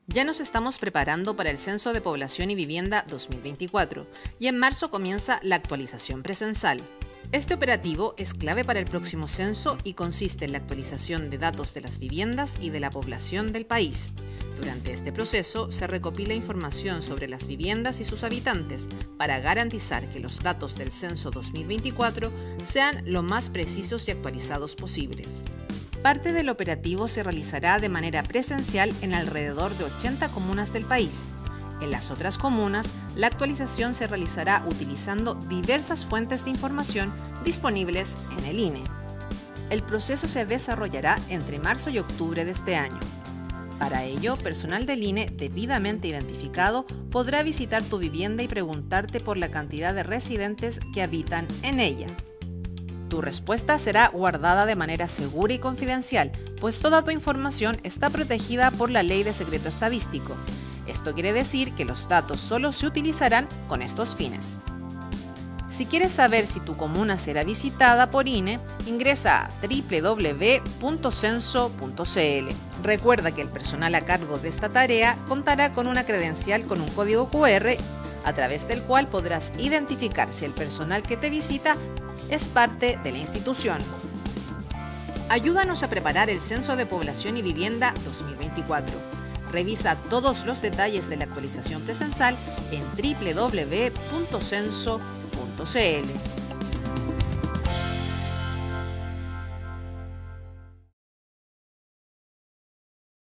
Ya nos estamos preparando para el Censo de Población y Vivienda 2024 y en marzo comienza la actualización presencial. Este operativo es clave para el próximo censo y consiste en la actualización de datos de las viviendas y de la población del país. Durante este proceso se recopila información sobre las viviendas y sus habitantes para garantizar que los datos del Censo 2024 sean lo más precisos y actualizados posibles. Parte del operativo se realizará de manera presencial en alrededor de 80 comunas del país. En las otras comunas, la actualización se realizará utilizando diversas fuentes de información disponibles en el INE. El proceso se desarrollará entre marzo y octubre de este año. Para ello, personal del INE debidamente identificado podrá visitar tu vivienda y preguntarte por la cantidad de residentes que habitan en ella. Tu respuesta será guardada de manera segura y confidencial, pues toda tu información está protegida por la Ley de Secreto Estadístico. Esto quiere decir que los datos solo se utilizarán con estos fines. Si quieres saber si tu comuna será visitada por INE, ingresa a www.censo.cl. Recuerda que el personal a cargo de esta tarea contará con una credencial con un código QR, a través del cual podrás identificar si el personal que te visita es parte de la institución. Ayúdanos a preparar el Censo de Población y Vivienda 2024. Revisa todos los detalles de la actualización presencial en www.censo.cl.